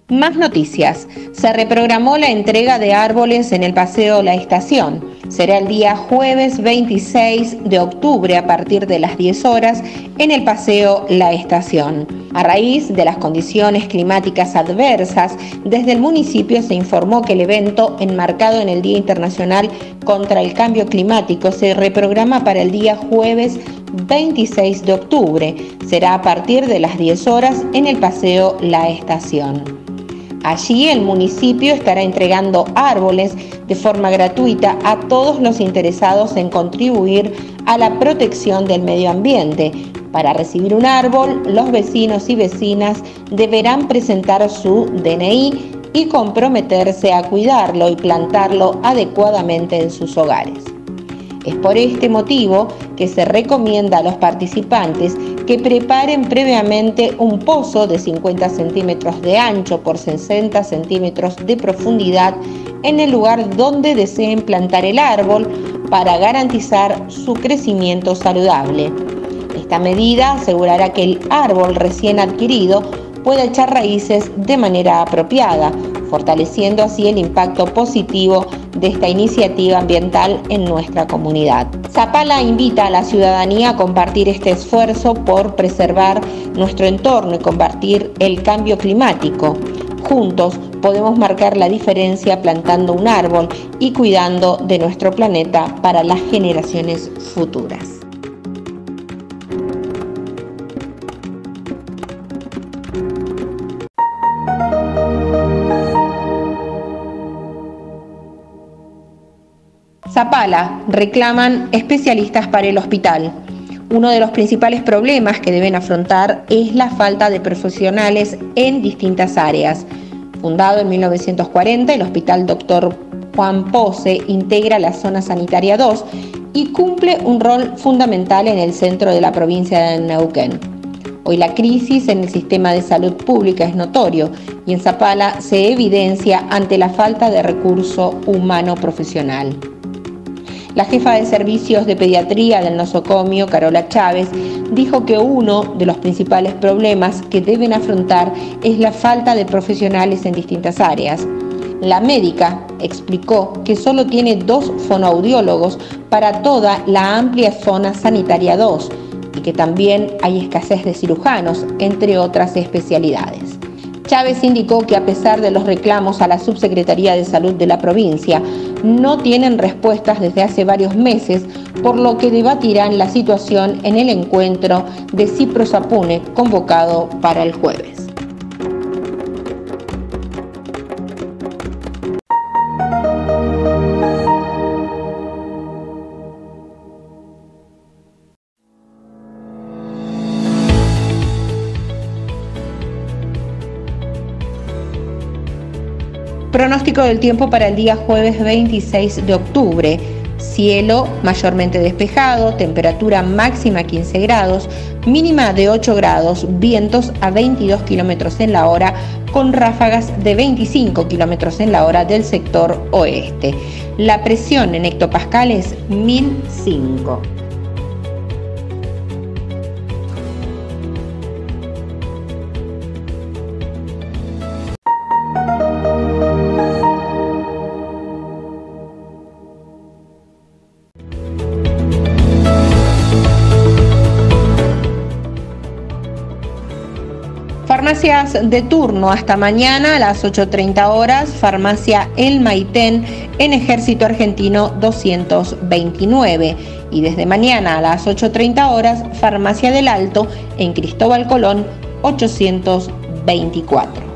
Más noticias. Se reprogramó la entrega de árboles en el Paseo La Estación. Será el día jueves 26 de octubre a partir de las 10 horas en el Paseo La Estación. A raíz de las condiciones climáticas adversas, desde el municipio se informó que el evento, enmarcado en el Día Internacional contra el Cambio Climático, se reprograma para el día jueves 26 de octubre. Será a partir de las 10 horas en el Paseo La Estación. Allí el municipio estará entregando árboles de forma gratuita a todos los interesados en contribuir a la protección del medio ambiente. Para recibir un árbol, los vecinos y vecinas deberán presentar su DNI y comprometerse a cuidarlo y plantarlo adecuadamente en sus hogares. Es por este motivo que se recomienda a los participantes que preparen previamente un pozo de 50 centímetros de ancho por 60 centímetros de profundidad en el lugar donde deseen plantar el árbol para garantizar su crecimiento saludable. Esta medida asegurará que el árbol recién adquirido pueda echar raíces de manera apropiada, fortaleciendo así el impacto positivo de esta iniciativa ambiental en nuestra comunidad. Zapala invita a la ciudadanía a compartir este esfuerzo por preservar nuestro entorno y combatir el cambio climático. Juntos podemos marcar la diferencia plantando un árbol y cuidando de nuestro planeta para las generaciones futuras. Zapala, reclaman especialistas para el hospital. Uno de los principales problemas que deben afrontar es la falta de profesionales en distintas áreas. Fundado en 1940, el Hospital Dr. Juan Pose integra la Zona Sanitaria 2 y cumple un rol fundamental en el centro de la provincia de Neuquén. Hoy la crisis en el sistema de salud pública es notorio y en Zapala se evidencia ante la falta de recurso humano profesional. La jefa de servicios de pediatría del nosocomio, Carola Chávez, dijo que uno de los principales problemas que deben afrontar es la falta de profesionales en distintas áreas. La médica explicó que solo tiene 2 fonoaudiólogos para toda la amplia zona sanitaria 2 y que también hay escasez de cirujanos, entre otras especialidades. Chávez indicó que a pesar de los reclamos a la Subsecretaría de Salud de la provincia, no tienen respuestas desde hace varios meses, por lo que debatirán la situación en el encuentro de Cipro-Sapune convocado para el jueves. Pronóstico del tiempo para el día jueves 26 de octubre. Cielo mayormente despejado, temperatura máxima 15 grados, mínima de 8 grados, vientos a 22 kilómetros en la hora con ráfagas de 25 kilómetros en la hora del sector oeste. La presión en hectopascales 1005. Farmacias de turno hasta mañana a las 8:30 horas, Farmacia El Maitén en Ejército Argentino 229 y desde mañana a las 8:30 horas, Farmacia del Alto en Cristóbal Colón 824.